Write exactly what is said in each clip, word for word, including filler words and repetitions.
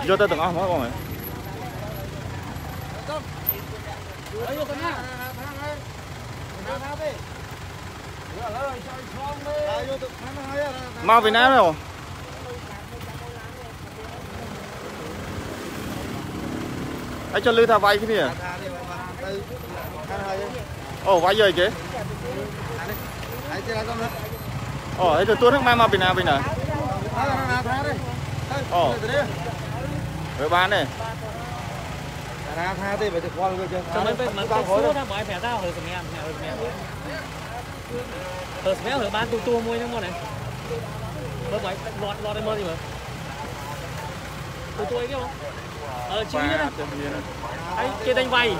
vô tới từng ống hết con này mau Việt Nam rồi ấy cho lư tha vay cái gì à ồ vay rồi chứ ồ ấy từ tuốt nước mai mau Việt Nam bên này ồ với bán này ra tha thì phải được qua rồi chứ mấy mấy con số đó mọi mẹ tao hồi sầm em hồi sầm em hồi sầm em hồi bán tu tu mua những món này mới mấy lọt lọt đây mua gì mà tu tu ấy cái không ờ chín nhá ấy kia đánh vay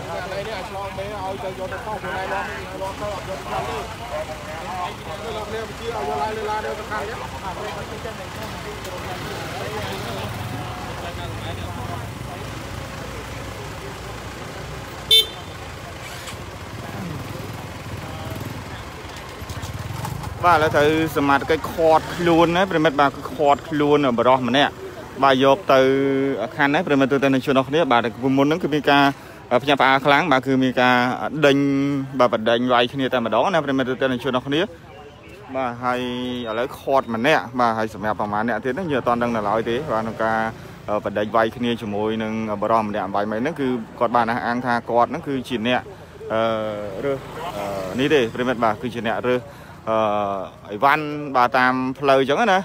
và là từสมัครcáiคอร์ดluôn đấy,เป็นแบบcáiคอร์ดluôn ởบรอมันเนี่ยบายกtừคันđấy,เป็นแบบtừในช่วงนี้บาร์มุนนั้นคือมีการพยายามปาครั้งบาคือมีการดึงบาดึงไว้ที่นี่แต่มาดองนะเป็นแบบtừในช่วงนี้บาให้อะไรคอร์ดมันเนี่ยบาให้สมัยประมาณเนี่ยที่นั่นเยอะตอนดังนั้นเราไอ้ที่ว่านักการประเด็นไว้ที่นี่ชั่วโมงนึงบรอมันเนี่ยไว้ไหมนั่นคือกอดบานอ่างทากอดนั่นคือชิ้นเนี่ยเรื่องนี่ดิเป็นแบบบาคือชิ้นเนี่ยเรื่องไอ้วันบาตามเลยจังนะ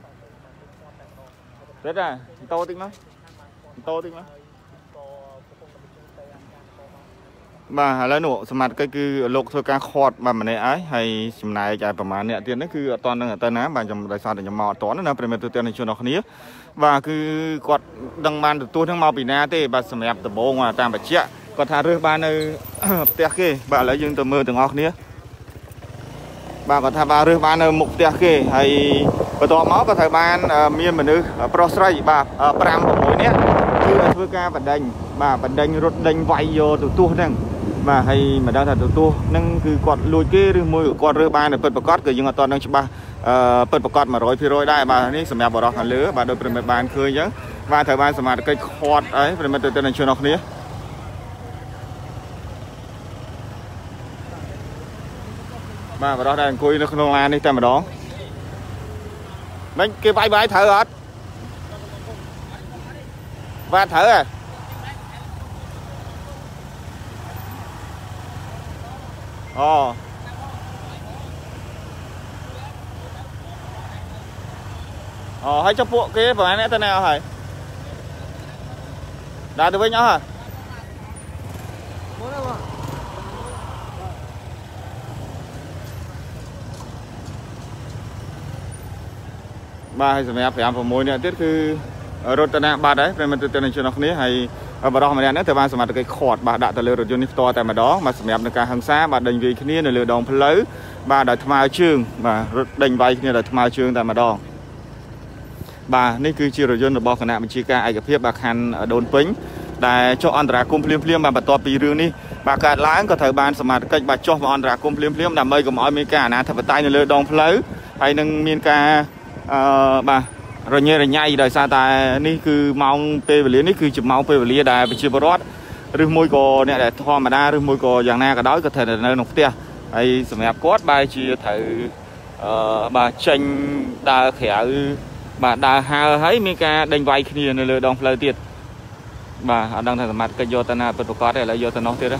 เด็ดอ่ะโตติ๊กมั้ยโตติ๊กมั้ยมาแล้วหนูสมัครก็คือโลกทั่วการคอร์ดมาเหมือนไอ้ให้สมัยใจประมาณเนี่ยที่นั่นคือตอนนั้นตอนนั้นบางจำได้สอนแต่ยังมอตอนนั้นนะเป็นเมตัวเตี้ยในช่วงนี้ว่าคือกอดดังบานตัวทั้งมอปีนาเต้บาสมัยตะโบงว่าตามแบบเชี่ยก็ทาเรือบานในเตี้ยเก้บาแล้วยังตัวมือถึงออกนี้บางก็ทำบาเรื่องบานในมุกเตียเกให้ประตูม้อก็ทำบานมีเหมือนนึกโปรสไลบาปรามของมวยเนี้ยคือเพื่อการบัดดังบาบัดดังรถดังไวโยตัวตัวนั่งมาให้มาดังตัวตัวนั่งคือกอดลุยเกหรือมวยกอดเรือบ้านเนี่ยเปิดประกอบเกิดยังตอนนั่งใช่ปะเปิดประกอบมาร้อยพี่ร้อยได้บานี่สมัยบอร์ดหันเรือบาโดยเป็นบานเคยยังบาทำบานสมัยก็คอร์ดไอ้เป็นมาตัวตัวในช่วงนี้มาบอร์ดได้คุยในขนมลานนี่แต่มาดองmấy cái bay bay thở hết và thở à ồ ồ hãy cho bộ cái vào này tên nào hả đã từ với nhau hả baให้สมัยพยายามผมมวยเนี่ยที่คือรถตนะบาดได้เป็นมันตัวในช่วงนี้ให้บาดมาเนี่ยแต่บาสมัยก็คอร์ดบาดแต่เรือรถยนต์นิฟต์แต่มาดองมาสมัยในการหังซ้าบาดดังวีขึ้นนี่ในเรือดองพลื้บาดได้ทมาชื่งบารถดังไวขึ้นนี่ได้ทมาชื่งแต่มาดองบานี่คือชีรถยนต์บอกขณะบัญชีการไอ้กับเพียบบาคันโดนปิ้งแต่เจ้าอันตราคุมเพลียมเพลียมบาตัวปีเรื่องนี้บาการล้างก็ถือบานสมัยก็บาเจ้าอันตราคุมเพลียมเพลียมดำเมย์กับอเมริกานะทับไตในเรือดองพลื้ไอ้หนึ่งมีการบาrồi nhớ là nhảy đời xa ta ní cứ mong pe về lý ní cứ chụp mong pe về lý đại bị chụp rót rừng môi cò nè để thoa mà đa rừng môi cò dạng na cái đó có thể là nơi nông tia hay sầm hẹp cốt bài chỉ thử bà tranh đa khẻ bà đa hà thấy mấy ca đánh vay kia này lừa đong lời tiệt bà đang thằng mặt cái vô tana bật cốt này là vô tana tiệt đó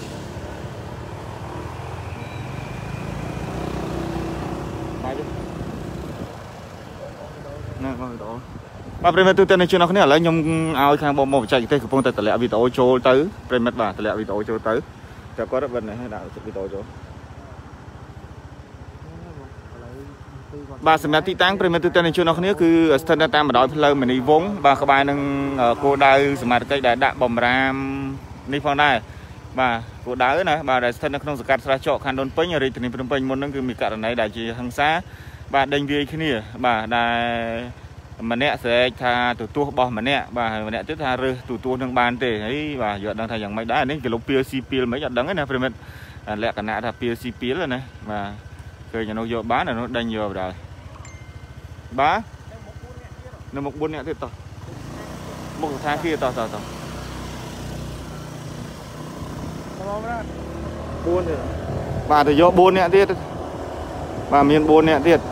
vàเป็นมาตัวเต็มในช่วงนี้แล้วยมเอาข้างบนมองใจเต้คือพงแต่แต่ละวิโตโจตื้อเป็นมัดบ่าแต่ละวิโตโจตื้อแต่ก็รับวันไหนให้ดาววิโตโจบาสมัยที่ตั้งเป็นมาตัวเต็มในช่วงนี้คือสถานการณ์มาดอยเพลิงเหมือนในวงบาขบายนึงโกดาวสมัยก็ได้ดับบอมรามนี่ฟังได้บาโกดาวนะบาได้สถานการณ์สกัดสระเจาะคันโดนเปิ้งอะไรถึงเป็นเปิ้งมันนั่นคือมีการไหนได้จีหังซาบาดังวีขึ้นนี่บาได้มันเนี่ยเสียชาตัวตัวบอมันเนี่ยบ่ามันเนี่ยตัวชาเรือตัวตัวทางบ้านเตะไอ้บ่าหยดดังทางอย่างไม่ได้นี่คือลงเปียซีเปียไม่หยดดังนะเพื่อนมันแหละกันนะถ้าเปียซีเปียแล้วนะมาเคยจะน้องโยบ้านน่ะดังโยได้บ้าในหมกบุญเนี่ยที่ต่อមុខថាkiaតោះតោះតោះbốnទេបាទទៅយកbốnនាក់ទៀតបាទមានbốnនាក់ទៀត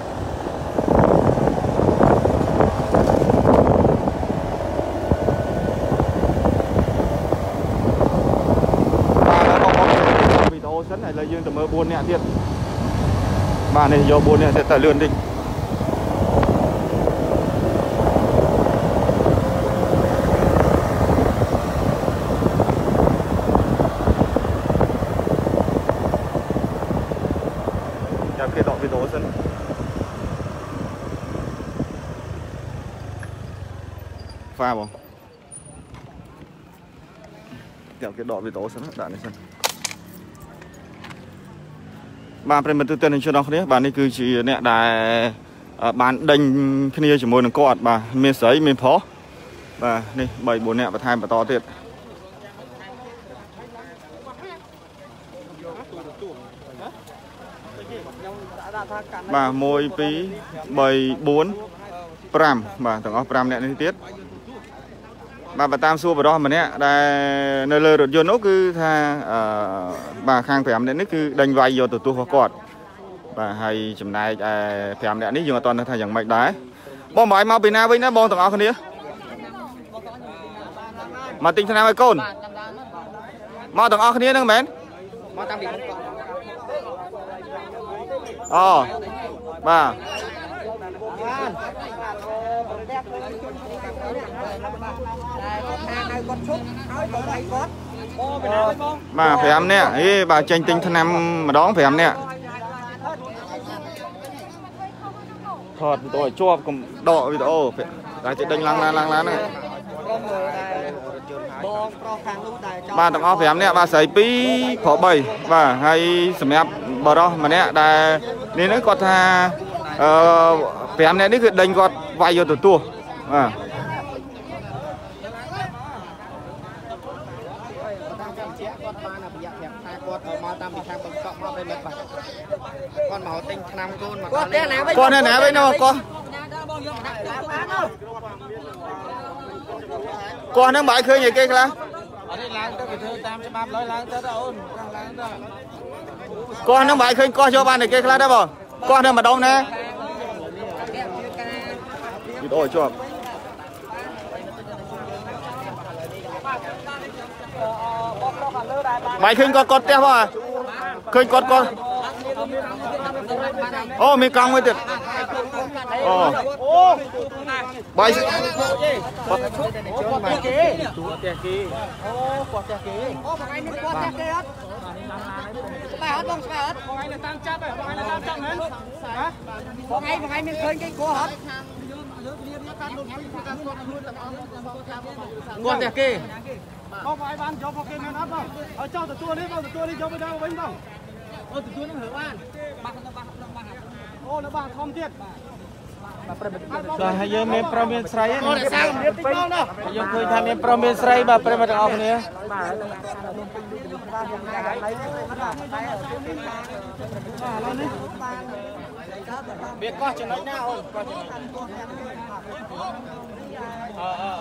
ហើយលើយើងទៅមើលbốnនាក់ទៀតបាទនេះយកbốnនាក់ទៀតតែលឿនតិចចាំគេដកវីដេអូសិនហ្វាបងចាំគេដកវីដេអូសិនដាក់នេះសិនបាទប្រិមត្តទូទៅនឹងជនរបស់គ្នាបាទនេះគឺជាអ្នកដែលបានដេញគ្នាជាមួយនឹងគាត់បាទមានស្រីមានប្រុសបាទនេះបីបួនអ្នកបន្ថែមបន្តទៀតបាទមួយពីរបីបួនប្រាំបាទទាំងអស់ប្រាំអ្នកនេះទៀតបាទបើតាមសួរបរិះម្នាក់ដែលនៅលើរថយន្តនោះគឺថាអឺបាទខាងប្រាំអ្នកនេះគឺដេញវាយយកទទួលរបស់គាត់បាទហើយចំណែកឯប្រាំអ្នកនេះយើងអត់ទាន់ថាយ៉ាងម៉េចដែរបងបងឲ្យមកពីណាវិញណាបងទាំងអស់គ្នាមកទិញថ្នាំឲ្យកូនមកទាំងអស់គ្នាហ្នឹងមែនមកតាំងពីអូបាទបាទប្រាំនាក់អេបាទចេញទិញថ្នាំម្ដងប្រាំនាក់ថតវីដេអូឲ្យជាប់កុំដកវីដេអូតែចេះដេញឡើងឡើងឡើងឡើងហ្នឹងបងប្រុសខាងនោះដែលបាទទាំងអស់ប្រាំនាក់បាទស្រីពីរប្រុសបីបាទហើយសម្រាប់បរិះម្នាក់ដែលនេះហ្នឹងគាត់ថាអឺប្រាំនាក់នេះគឺដេញគាត់វាយយកទទួលបាទមកតាមខាងបង្កក់មកវិញបាទគាត់មកទិញថ្នាំកូនមកគាត់ណាវិញគាត់ណាវិញនោះគាត់គាត់នឹងបាយឃើញអីគេខ្លះអត់ទេឡើងទៅគេធ្វើតាមច្បាប់ឡើយឡើងទៅទៅអូនឡើងទៅគាត់នឹងបាយឃើញគាត់យកបានអីគេខ្លះដែរបងគាត់នៅម្ដងណាវីដេអូជាប់បាយឃើញគាត់គាត់ផ្ទះបងឃើញគាត់គាត់អូមានកង់មួយទៀតអូបាយគាត់ផ្ទះគេផ្ទះគេអូគាត់ផ្ទះគេអូបងឯងនេះគាត់ផ្ទះគេអត់ស្បែអត់បងស្បែអត់បងឯងនៅតាមចាប់ហ៎បងឯងនៅតាមចាប់មែនហ៎បងឯងបងឯងមានឃើញគេគាត់អត់គាត់ផ្ទះគេបងបងឯងបានយកមកគេមែនអត់បងឲ្យចោលទទួលនេះបងទទួលនេះយកទៅដល់វិញបងអូទទួលនឹងរើបានបាក់នៅបាក់នៅបាក់អូនៅបាក់ធំទៀតបាទប្រិមត្តបាទហើយយើងមានប្រុសមានស្រីអូរក្សាកម្រិតតិចបងណាយើងឃើញថាមានប្រុសមានស្រីបាទប្រិមត្តទាំងអស់គ្នាបាទឥឡូវនេះវាកោះចំណុចណាអូនកោះចំណុចអឺអឺ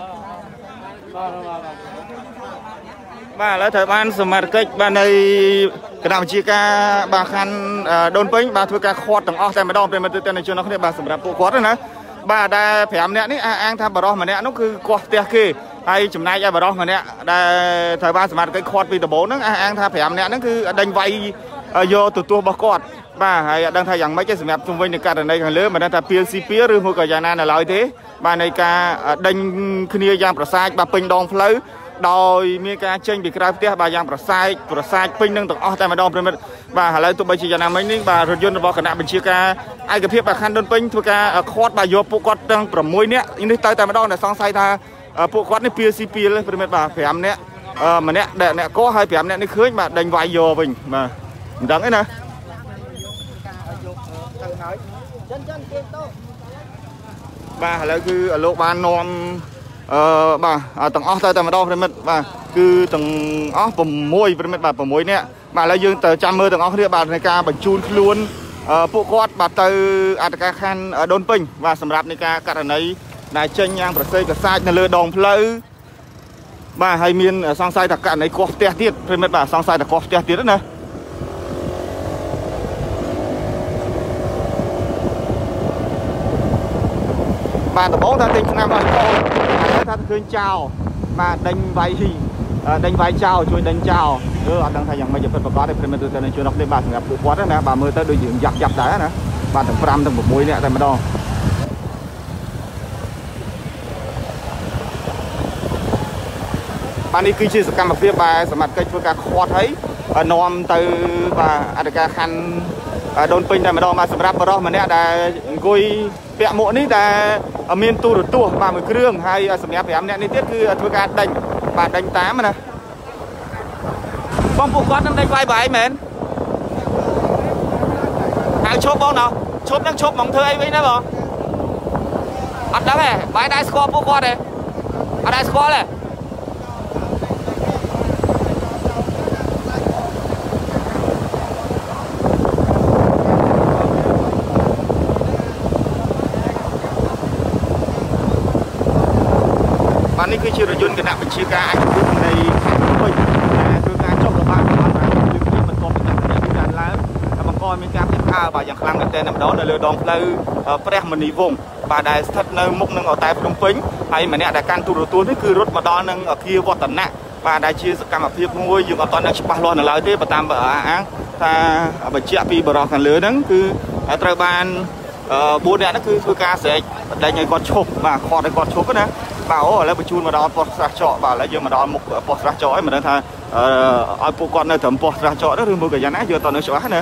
បាទបាទឥឡូវត្រូវបានសមាជិកបាទនៅគណៈវិជាការបាទខណ្ឌដូនពេញបាទធ្វើការខាត់ទាំងអស់តែម្ដងប្រិមត្តទស្សនិកជនរបស់គ្នាបាទសម្រាប់ពួកគាត់ណាបាទដែលប្រាំនាក់នេះអះអាងថាបរិះម្នាក់នោះគឺគាត់ផ្ទះគេហើយចំណែកឯបរិះម្នាក់ដែលត្រូវបានសមាជិកខាត់ពីដំបូងហ្នឹងអះអាងថាប្រាំនាក់ហ្នឹងគឺដេញវាយយកទទួលរបស់គាត់បាទហើយអត់ដឹងថាយ៉ាងម៉េចទេសម្រាប់ជុំវិញនឹងករណីខាងលើមិនដឹងថាពៀលស៊ីពៀលឬមួយក៏យ៉ាងណានៅឡើយទេបាទនៃការដេញគ្នាយ៉ាងប្រសាចបាទពេញដងផ្លូវដោយមានការចេញពីក្រៅផ្ទះបាទយ៉ាងប្រសាចប្រសាចពេញនឹងទាំងអស់តែម្ដងប្រិមិត្តបាទឥឡូវទោះបីជាយ៉ាងណាមិញនេះបាទរថយន្តរបស់គណៈបញ្ជាការឯកភាពបាទខណ្ឌដូនពេញធ្វើការខាត់បាទយកពួកគាត់ទាំងប្រាំមួយនាក់នេះទៅតែម្ដងដែលសង្ស័យថាពួកគាត់នេះពៀលស៊ីពៀលប្រិមិត្តបាទប្រាំនាក់ម្នាក់អ្នកកោះហើយប្រាំនាក់នេះឃើញបាទដេញវាយយកវិញបាទមិនដឹងទេណាបាទឥឡូវគឺលោកបាននាំអឺបាទទាំងអស់ទៅតែម្ដងប្រិមិត្តបាទគឺទាំងអស់ប្រាំមួយប្រិមិត្តបាទប្រាំមួយនាក់បាទឥឡូវយើងទៅចាំមើលទាំងអស់គ្នាបាទនៃការបញ្ជូនខ្លួនពួកគាត់បាទទៅអធិការខណ្ឌដូនពេញបាទសម្រាប់នៃការករណីដែលចេញយ៉ាងប្រសិទ្ធប្រសាទនៅលើដងផ្លូវបាទហើយមានសង្ស័យថាករណីកោះផ្ទះទៀតប្រិមិត្តបាទសង្ស័យថាកោះផ្ទះទៀតណាបាទដំបូងថាទិញឆ្នាំឲ្យបងហើយថាឃើញចោលបាទដេញវាយដេញវាយចោលជួយដេញចោលគឺអត់ដឹងថាយ៉ាងម៉េចពិតប្រាកដទេប្រិមិត្តទៅនឹងជួយនោះនេះបាទសម្រាប់ពួកគាត់ណាបាទមើលទៅដូចយើងយ៉ាប់យ៉ាប់ដែរណាបាទទាំង5ទាំង6នាក់តែម្ដងបាទនេះគឺជាសកម្មភាពបាទសមត្ថកិច្ចធ្វើការខាត់ហើយនាំទៅបាទអធិការខណ្ឌដូនពេញតែម្ដងបាទសម្រាប់បរិសុទ្ធម្នាក់ដែលអង្គុយពាក់មួកនេះដែលមានទូរទស្សន៍បាទមួយគ្រឿងហើយសម្រាប់5នាក់នេះទៀតគឺធ្វើការដេញបាទដេញតាមណាបងពួកគាត់នឹងដេញវាយបាយមែនហៅឈប់បងណោះឈប់នឹងឈប់មកធ្វើអីវិញណាបងអត់ដឹងទេបាយដែរស្គាល់ពួកគាត់ទេអត់ដែរស្គាល់ទេបាទនេះគឺជារថយន្តគណៈបញ្ជាការអាជ្ញាធរនៃខេត្តភ្នំពេញដែលធ្វើការចុះរបាំងរបស់អាជ្ញាធរគ្នាបន្តពីការប្រតិបត្តិការឡើងបង្កឲ្យមានការផ្ទុះផ្អើលបាទយ៉ាងខ្លាំងមែនទែនម្ដងនៅលើដងផ្លូវព្រះមនីវង្សបាទដែលស្ថិតនៅមុខនឹងអតែភ្នំពេញហើយម្នាក់ដែលកាន់ទូរទស្សន៍នេះគឺរត់មកដល់នឹងអគារវឌ្ឍនៈបាទដែលជាសកម្មភាពមួយយើងអត់ទាន់ច្បាស់លាស់នៅឡើយទេបើតាមអាងថាបញ្ជាក់ពីបរិសុទ្ធខាងលើហ្នឹងគឺត្រូវបាន4នាក់ហ្នឹងគឺធ្វើការស្រែកដេញឲ្យគាត់ឈប់បាទខាត់ឲ្យគាត់ឈប់ណាបាទអូឥឡូវបញ្ជូនមកដល់ប៉ុស្តិ៍ស្រះចកបាទឥឡូវយើងមកដល់មុខប៉ុស្តិ៍ស្រះចកហើយមិនដឹងថាឲ្យពួកគាត់នៅត្រឹមប៉ុស្តិ៍ស្រះចកឬមួយក៏យ៉ាងណាយើងអត់នៅច្បាស់ណា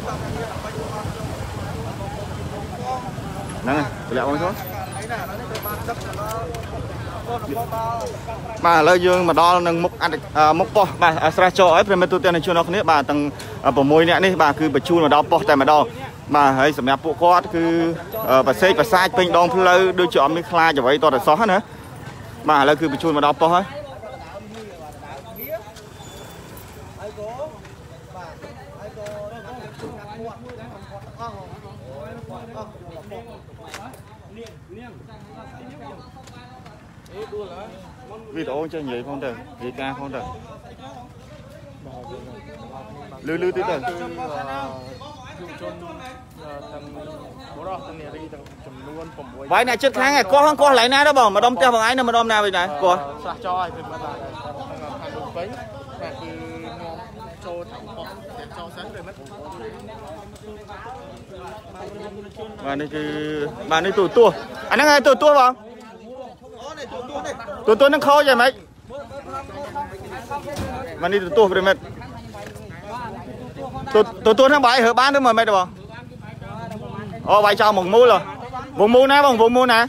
ហ្នឹងហើយលាក់បងចូលបាទឥឡូវយើងមកដល់នឹងមុខមុខប៉ុស្តិ៍បាទស្រះចកហើយប្រិមិត្តទូទាំងជនគ្នាបាទទាំង6នាក់នេះបាទគឺបញ្ជូនមកដល់ប៉ុស្តិ៍តែម្ដងបាទហើយសម្រាប់ពួកគាត់គឺប្រសេកប្រសាចពេញដងផ្លូវដូចជាអត់មានខ្លាចអ្វីតតែសោះណាបាទឥឡូវគឺបញ្ជូនមកដល់ប៉ុស្តិ៍ហើយវីដេអូចេះនិយាយផងទៅនិយាយការផងទៅលឺលឺទៀតទៅបាយអ្នកចិត្តខ្លាំងឯកោះហ្នឹងកោះកន្លែងណាដែរបងម្ដុំផ្ទះបងឯងនៅម្ដុំណាវិញដែរកោះស្រះចោឲ្យពីបាទខាងដូចពេញបាទគឺនាំចូលថងកោះតែចោសិនទៅមិនបាទនេះគឺបាទនេះទូទួអាហ្នឹងឯងទូទួបងទូទួហ្នឹងខូចយ៉ាងម៉េចបាទនេះទូទួប្រិមិត្តទូទូទួហ្នឹងបាយរើបានឬមិនម៉េចទេបងអូបាយចោលមកមូលវងមូលណាបងវងមូលណា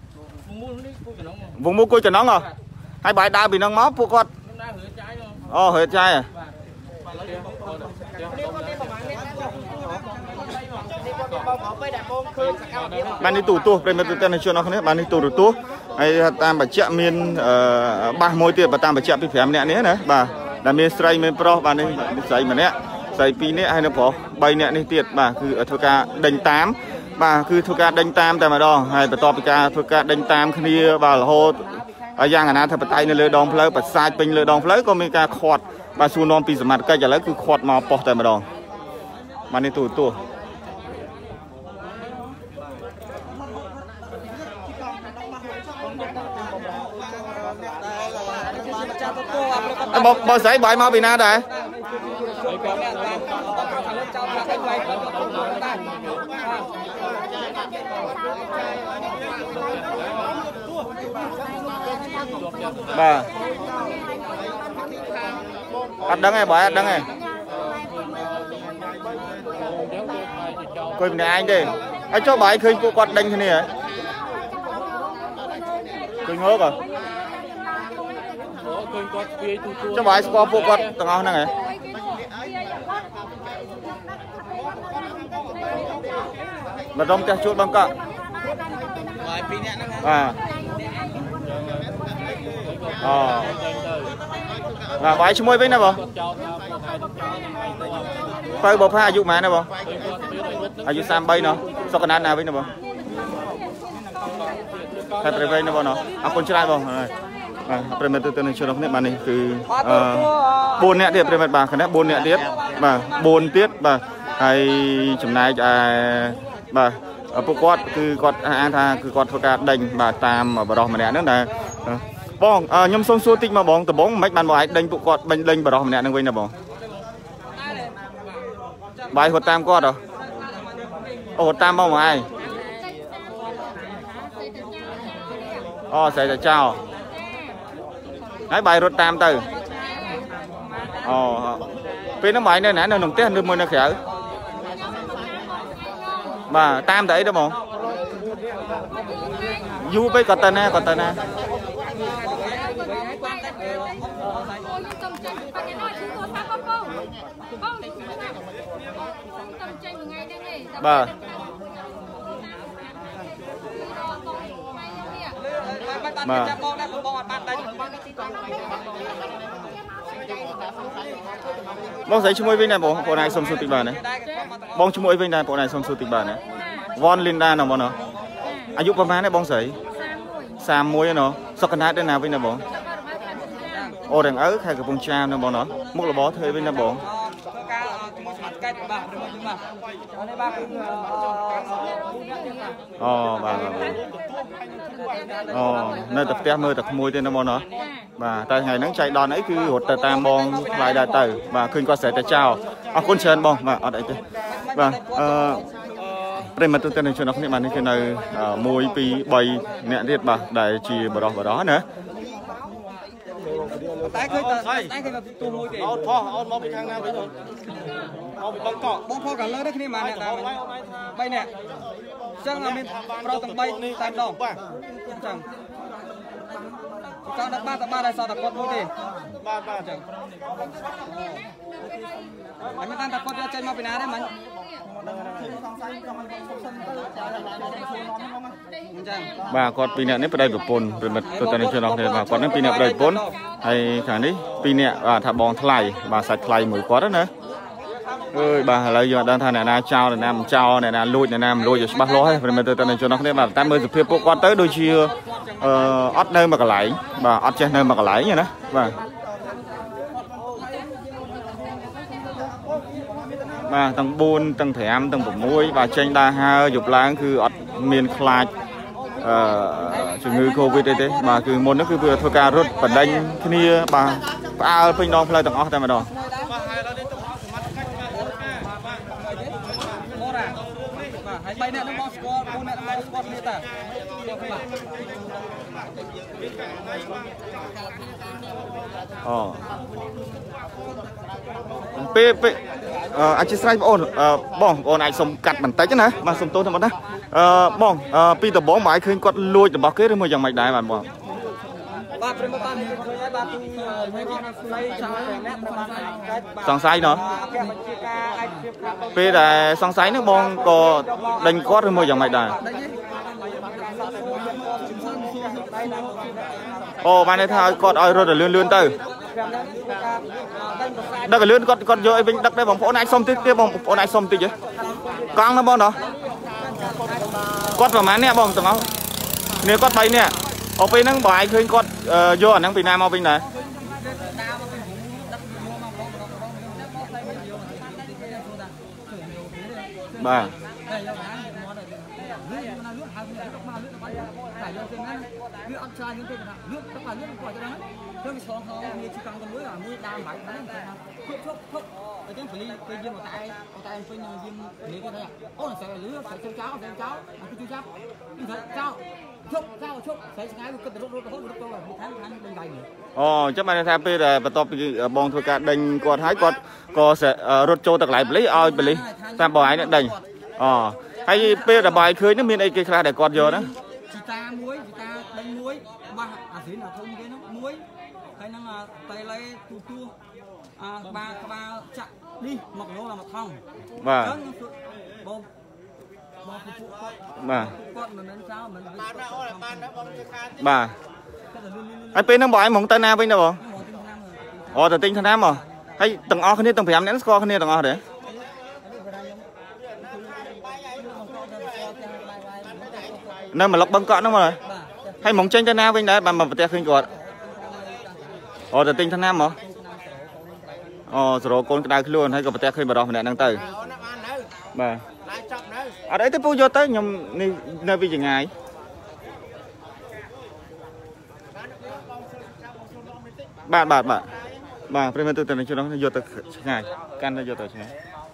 វងមូលគួយចំណងហ៎ហើយបាយដើរពីហ្នឹងមកពួកគាត់អូរើចាយបាទនេះទូទួប្រិមិត្តទូទាំងជនអរគ្នាបាទនេះទូរទស្សន៍ហើយតាមបច្ចៈមានបាសមួយទៀតបើតាមបច្ចៈពី5នាក់នេះណាបាទដែលមានស្រីមានប្រុសបាទនេះស្រីម្នាក់ស្រី2នាក់ហើយនៅប្រុស3នាក់នេះទៀតបាទគឺធ្វើការដេញតាមបាទគឺធ្វើការដេញតាមតែម្ដងហើយបន្ទាប់ពីការធ្វើការដេញតាមគ្នាបាទរហូតយ៉ាងអាណាធិបតេយ្យនៅលើដងផ្លូវប្រសាទពេញលើដងផ្លូវក៏មានការខាត់បាទសួរនាំពីសមត្ថកិច្ចឥឡូវគឺខាត់មកប៉ុស្តិ៍តែម្ដងបាទនេះទូទួបងបងស្រីបាយមកពីណាដែរបាទអត់ដឹងទេបាយអត់ដឹងទេគួយម្នាក់ឯងទេហើយចុះបាយឃើញពួកគាត់ដេញគ្នាហ៎ឃើញងើកហ៎ចុះបាយស្គាល់ពួកគាត់ទាំងអស់ហ្នឹងហ៎ម្ដុំផ្ទះជួលបងកក់បាយពីរនាក់ហ្នឹងបាទអូបាទបាយឈ្មោះវិញណាបងបើបើផាអាយុប៉ុន្មានណាបងអាយុ33ណោះសុខណាត់ណាវិញណាបងខេត្តព្រៃវែងណាបងណាអរគុណច្រើនបងបាទប្រិមិត្តទៅនឹងជននេះបាទនេះគឺបួនអ្នកទៀតប្រិមិត្តបាទគណៈបួនអ្នកទៀតបាទបួនទៀតបាទហើយចំណែកឯបាទពួកគាត់គឺគាត់អានថាគឺគាត់ធ្វើការដេញបាទតាមបរិសម្នាក់ហ្នឹងដែលបងខ្ញុំសូមសួរតិចមកបងដំបងមិនបានបងអាចដេញពួកគាត់បាញ់ដេញបរិសម្នាក់ហ្នឹងវិញណាបងបាយហត់តាមគាត់ហ៎អូហត់តាមបងមកឯងអូស្អីតែចោលហើយបាយរត់តាមទៅអូពេលហ្នឹងបាយនៅណានៅក្នុងផ្ទះឬមួយនៅក្រៅបាទតាមទៅអីទៅបងយូរពេកក៏ទៅណាក៏ទៅណាបាទបាទបងស្អីឈ្មោះវិញដែរបងបងឯងសុំសួរតិចបាទណាបងឈ្មោះអីវិញដែរបងឯងសុំសួរតិចបាទណាវ៉នលីនដាណាបងណាអាយុប្រហែលដែរបងស្រីសាមមួយណាសុខណាស់ដែរណាវិញណាបងអូរងអើខែកំពង់ចាមណាបងណាមុខរបរធ្វើវិញណាបងអូបាទអូនៅតែផ្ទះមើលតែក្មួយទេណាបងណាបាទតែថ្ងៃហ្នឹងចៃដនអីគឺរត់ទៅតាមបងខ្លាយដែរទៅបាទឃើញគាត់ស្រែតែចោលអរគុណច្រើនបងបាទអត់អីទេបាទអឺប្រិមត្តទៅនឹងជនគ្នាបាទនេះគឺនៅមួយពីរបីអ្នកទៀតបាទដែលជាបរោះបរោះណាតែឃើញតែតែឃើញតែទូមួយទេអត់ផោះអត់មកពីខាងណាវិញអត់មកពីបឹងកក់បងផោះកាលើនេះគ្នាមកអ្នកណាបីអ្នកអញ្ចឹងមានប្រទាំងបីតែម្ដងបាទអញ្ចឹងគាត់ដាក់បាត់តែបាត់តែសតគាត់មួយទេបាទបាទអញ្ចឹងអញមិនតាមតែគាត់យកចេញមកពីណាទេមិញបាទគាត់ពីរនាក់នេះប្តីប្រពន្ធប្រិមិត្តទៅទៅជននេះបាទគាត់នឹងពីរនាក់ប្តីប្រពន្ធហើយខាងនេះពីរនាក់បាទថាបងថ្លៃបាទសាច់ថ្លៃមួយគាត់ណាអើយបាទឥឡូវយើងអត់ដឹងថាអ្នកណាចោលអ្នកណាមិនចោលអ្នកណាលួចអ្នកណាមិនលួចឲ្យច្បាស់លាស់ហើយប្រិមិត្តទៅទៅជននេះបាទតែមើលសភាពពួកគាត់ទៅដូចជាអឺអត់នៅមួយកន្លែងបាទអត់ចេះនៅមួយកន្លែងណាបាទបាទទាំងបួនទាំងប្រាំទាំងប្រាំមួយបាទចេញដើរហើរយប់ឡើងគឺអត់មានខ្លាចអឺជំងឺ Covid អីទេបាទគឺមុនហ្នឹងគឺវាធ្វើការរត់បដិញគ្នាបាទផ្អើលពេញដងផ្លូវទាំងអស់តែម្ដងហើយបីអ្នកនឹងមកស្គាល់bốnអ្នកមកស្គាល់គ្នាតាអូពេលពេលអធិស្ឋានបងអូនបងបងអូនអាចសុំកាត់បន្តិចណាបាទសុំទោសតែប៉ុណ្ណាអឺបងពីដំបងបងអាចឃើញគាត់លួចរបស់គេឬមួយយ៉ាងម៉េចដែរបាទបងបាទព្រមតាមឃើញហើយបាទពីសង្ស័យណោះពេលដែលសង្ស័យហ្នឹងបងក៏ដេញគាត់ឬមួយយ៉ាងម៉េចដែរអូបានន័យថាគាត់ឲ្យរត់លឿនលឿនទៅដឹកលឿនគាត់គាត់យកអីវិញដឹកដែរបងប្អូនអាចសុំតិចទៀតបងប្អូនអាចសុំតិចហ៎កង់ណាបងណោះគាត់ប្រហែលនេះបងទាំងអស់នេះគាត់បីនេះអូពេលហ្នឹងបងឯងឃើញគាត់យកអាហ្នឹងពីណាមកវិញដែរបាទវាអត់ឆ្លាញ់ទេថាលឿនទឹកលឿនគាត់ទៅហ្នឹងគឺឆ្លងក្នុងវាជាកង់ទៅមួយអាមួយដើមបាយហ្នឹងគេថាឈប់ឈប់ឈប់អញ្ចឹងពលីគេយាមមកតែតែពេញនឹងយាមនេះគេថាអូនស្អីលឿនស្អីចោលចោលស្អីចោលអាគឺជួយចាប់នេះចោលឈប់ចោលឈប់ស្អីឆ្ងាយវាគិតទៅរត់រត់រហូតរត់ទៅពីខាងខាងដេញបាយនេះអូអញ្ចឹងបានថាពេលដែលបន្ទាប់ពីបងធ្វើការដេញគាត់ហើយគាត់ក៏រត់ចូលទៅកន្លែងពលីឲ្យពលីតាមបងឯងនេះដេញអូហើយពេលដែលបាយឃើញនោះមានអីគេខ្លះដែលគាត់យកណាជីតាមួយជីតាដេញមួយបាសអាស៊ីនអាធំគេនោះមួយហើយនឹងតៃឡេទូទួអាក្បាលក្បាលចាក់នេះមកលោមកថងបាទអញ្ចឹងបងបងពួកគាត់បាទគាត់មិនមែនចោលមិនបានណាអូនបានណាបងជួយខានបាទហើយពេលហ្នឹងបងឯងហ្មងទៅណាវិញដែរបងអូទៅទិញថ្នាំហ៎ហើយទាំងអស់គ្នាទាំងប្រាំនាក់ស្គាល់គ្នាទាំងអស់ទេនៅមកលុកបឹងកក់ហ្នឹងមក hay mong tranh na bên đấy bạn mà bật khinh quạt ồ từ tinh thân nam hả ồ rồi con cái đai luôn hay có bật khinh vào đó mình đang tới bà ở đấy tôi mua vô tới nhom nơi bây giờ ngày bạn bạn bạn bà bây giờ tôi tình cho nó vô tới ngày can nó vô tới ngày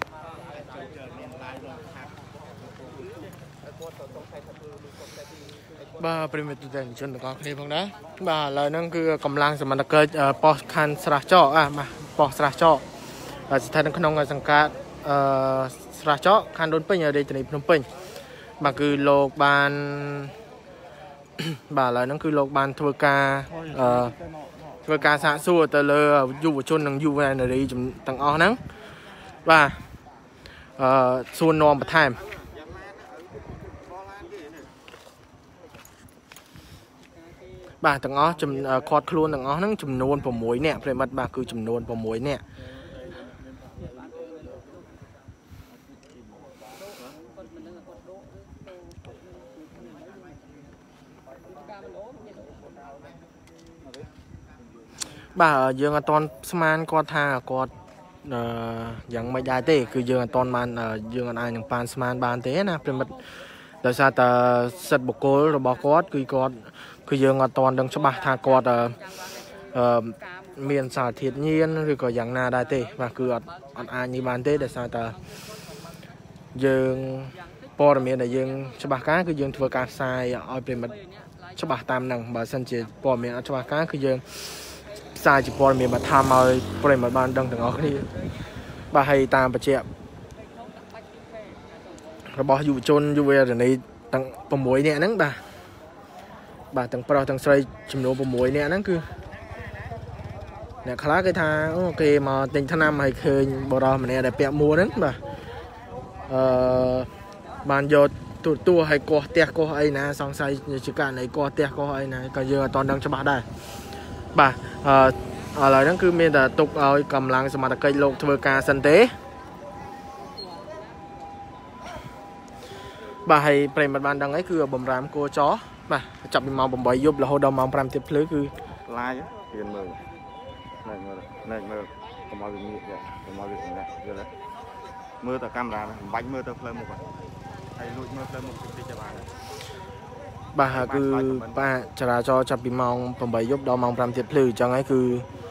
bà bây giờ tôi tình cho nó có khi bằng đó bà lời nó cứ cầm lang rồi mà nó cơ pos can sra cho à mà pos sra cho và thay nó không cóสังกัดสระเจาะคันโดนเปิ่งอยู่ในจังหวัดพนมเปญมาคือโลกบานบ่าเลยนั่นคือโลกบานทัวร์กาทัวร์กาสะสู้แต่เลยอยู่ชนหนังอยู่ในนาฬิจุดต่างอ้อนั้นว่าส่วนนอมประทายบ่าต่างอ้อจุดคอร์ดครูนต่างอ้อนั้นจุดนวลผมมวยเนี่ยเพลย์มัดบ่าคือจุดนวลผมมวยเนี่ยบ่ายังตอนสมานก็ท่าก็ยังไม่ได้เต้คือยังตอนมันยังอันยังปานสมานบานเต้นะเป็นแบบโดยซาตาสัตว์บุกโกลบอกกอดคือกอดคือยังตอนดังฉบับท่ากอดเมียนสาธิตเงียนหรือก็ยังนาได้เต้ว่าคืออันอันนี้บานเต้โดยซาตายังปอร์เมียนแต่ยังฉบับก้าคือยังทัวร์การทรายเอาเป็นแบบฉบับตามหนังบาสันเจปอร์เมียนฉบับก้าคือยังสายจีบอลมีมาทำเอาเปลี่ยนมาบ้านดังถึงออกนี่บ่าให้ตามประเจี๊ยบเราบอกอยู่จนอยู่เวลาในตั้งประมวยเนี่ยนั่งบ่าบ่าตั้งปลาตั้งใส่จุ่มโนประมวยเนี่ยนั่นคือเนี่ยคลาcái tha ok mà tình thân nam hay khơi bò rò mà này để bẹo mua đấyบ่าbàn vôตัวตัวให้กอเตะกอไอ้นะสองไซส์จุดการไหนกอเตะกอไอ้นะก็เยอะตอนดังฉบับได้บ่าอะไรนั่นคือมีแต่ตกเอากำลังสมาร์ทเกย์โลกทัวร์การสันเตบ่าให้เปลี่ยนบ้านดังไอ้คือบอมรามโกจ้อบ่าจับมีมองบอมใบยุบแล้วเขาดมมองพรำเทียบพลื้คือลายเปลี่ยนมือเน่ยมือเน่ยมือก็มาวิ่งเนี่ยก็มาวิ่งเนี่ยเยอะเลยมือแต่กำลังบังมือแต่เพลิงหมดไอ้ลุยมือเพลิงหมดที่จะมาบ่าคือบ่าจราจรจับปีมองผมไปยกดอมองพรำเทียบพลื้จังไงคือ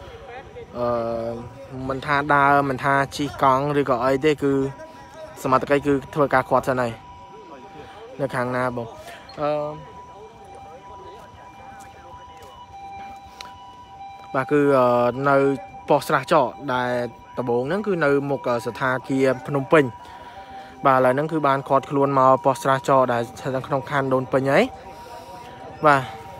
มันท่าดามันท่าชีกองหรือก็ไอ้เด็กคือสมาร์ทเกย์คือทัวร์การควอดซะหน่อยในข้างหน้าบอกบ่าคือในปอสระเจาะได้ตะโบงนั่นคือในหมกสถานเกียร์พนมเปญบ่าอะไรนั่นคือบ้านคอร์ดคลวนมาปอสระเจาะได้ทางขนมคันโดนไปไงบ่า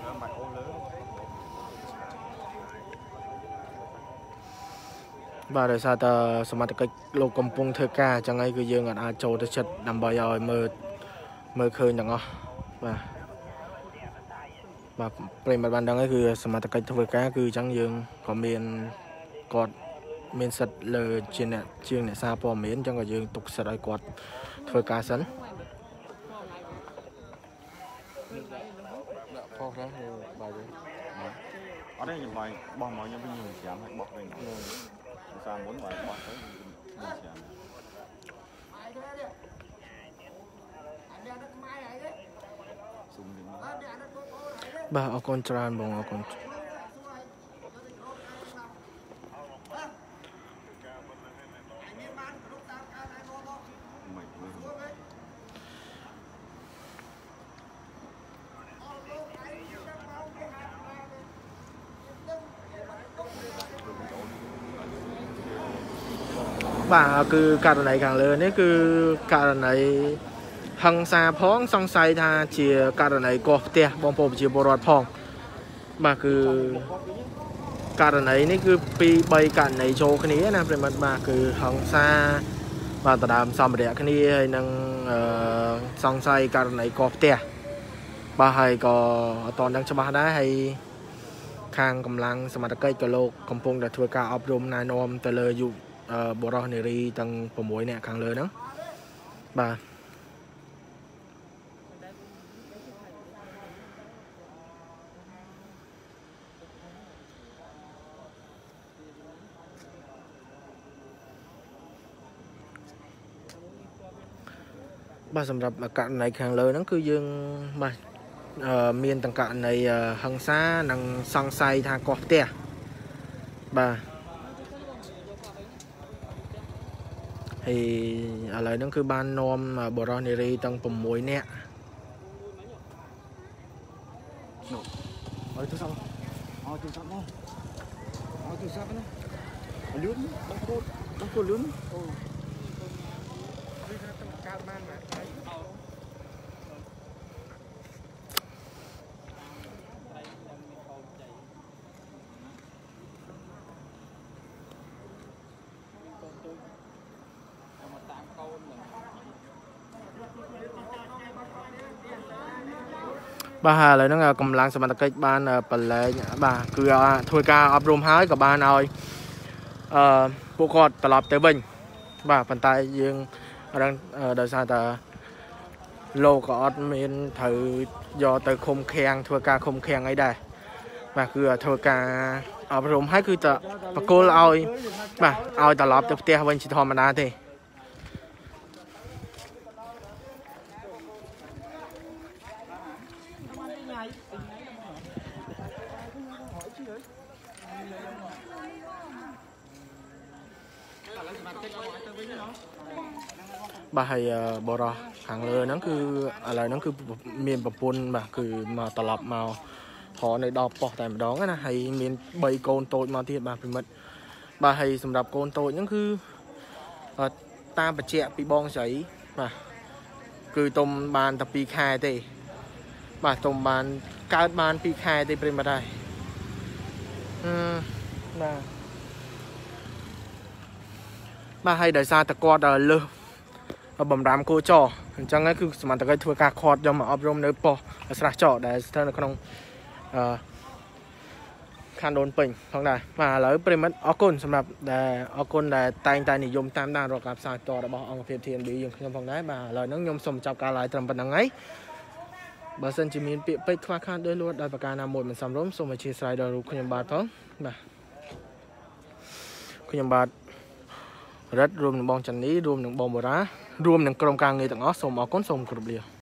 บ่าโดยซาตาสมาร์ทเกย์โลกกำปงเทกาจังไงคือยังอาโจจะชัดดำใบเอาเมื่อเมื่อคืนจังอ๋อบ่าบ่าเปลี่ยนบ้านดังก็คือสมาร์ทเกย์ทัวร์การคือจังยังก็เมียนกอดเมียนสัตว์เลยเชียงเนี่ยเชียงเนี่ยซาปอเมียนจังก็ยังตกสัตว์ไอ้กอดทัวร์การสันพอแล้วบ่ายเลย ở đây những bài bom mọi nhân viên nhiều giảm hay bọt này sao muốn bài bọt tới บ่าเอาคนจานบ่งเอาคนบ่าคือการไหนกันเลยนี่คือการไหนหังซาพ้องซองไซทาเชียการไหนกอเตียบอมโปเชียบรอดพองบ่าคือการไหนนี่คือปีใบการไหนโชว์คันนี้นะเป็นมันบ่าคือหังซาบ่าตะดามซอมเดียคันนี้ให้นังซองไซการไหนกอเตียบ่าให้ก็ตอนดังฉบับได้ให้ข้างกำลังสมาร์ทเกย์กโลกกำปงแต่ทัวร์การอบรมนายนอมแต่เลยอยู่บรอเนรีตั้งประมวยเนี่ยข้างเลยนะบ่าបាទសម្រាប់ករណីខាងលើហ្នឹងគឺយើងបាទមានទាំងករណីហិង្សានិងសង្ស័យថាកោះផ្ទះបាទហើយឥឡូវហ្នឹងគឺបាននាំបរិសុទ្ធនារីទាំង6នាក់អើទូរស័ព្ទអើទូរស័ព្ទមកអើទូរស័ព្ទណាលឿនបងប្អូនបងប្អូនលឿនអូគឺថាទៅកើតបានបាទបាទឥឡូវហ្នឹងកម្លាំងសមត្ថកិច្ចបានបលែងបាទគឺធ្វើការអប់រំហើយក៏បានឲ្យអឺពួកគាត់ត្រឡប់ទៅវិញបាទប៉ុន្តែយើងរឹងដោយសារតែលោកក៏អត់មានត្រូវយកទៅឃុំឃាំងធ្វើការឃុំឃាំងអីដែរបាទគឺធ្វើការអប់រំហើយគឺតបកគលឲ្យបាទឲ្យត្រឡប់ទៅផ្ទះវិញជាធម្មតាទេបាទហើយបរោះខាងលើហ្នឹងគឺឥឡូវហ្នឹងគឺមានប្រពន្ធបាទគឺមកត្រឡប់មកហៅនៅដល់ប៉ុស្តិ៍តែម្ដងណាហើយមាន3កូនតូចមកទៀតបាទប្រិមិត្តបាទហើយសម្រាប់កូនតូចហ្នឹងគឺតាមបញ្ជាក់ពីបងស្រីបាទគឺទុំបានតែ2ខែទេបាទទុំបានកើតបាន2ខែទេប្រិមិត្តហើយអឺបាទបាទហើយដោយសារតែគាត់លើសបំរាមគោចរអញ្ចឹងហើយគឺសមត្ថកិច្ចធ្វើការខាត់យកមកអប់រំនៅប៉ុស្តិ៍ស្រះចកដែលស្ថិតនៅក្នុងអឺខណ្ឌដូនពេញផងដែរបាទឥឡូវប្រិមិត្តអរគុណសម្រាប់ដែលអរគុណដែលតែងតែនិយមតាមដានរាល់ការផ្សាយផ្ទាល់របស់អង្គភាព ធី អេន ប៊ី យើងខ្ញុំផងដែរបាទឥឡូវហ្នឹងខ្ញុំសូមចាប់ការ live ត្រឹមប៉ុណ្្នឹងហើយបើសិនជាមានពាក្យពេចន៍ខ្វះខាតដោយលួចដោយប្រការណាមួយមិនសមរម្យសូមអធិស្ឋានដល់រូបខ្ញុំបាទផងបាទខ្ញុំបាទរ៉ិតរួមនឹងបងចាន់នីរួមនឹងបងបូរ៉ារួមនឹងក្រុមការងារទាំងអស់សូមអរគុណសូមគោរពលា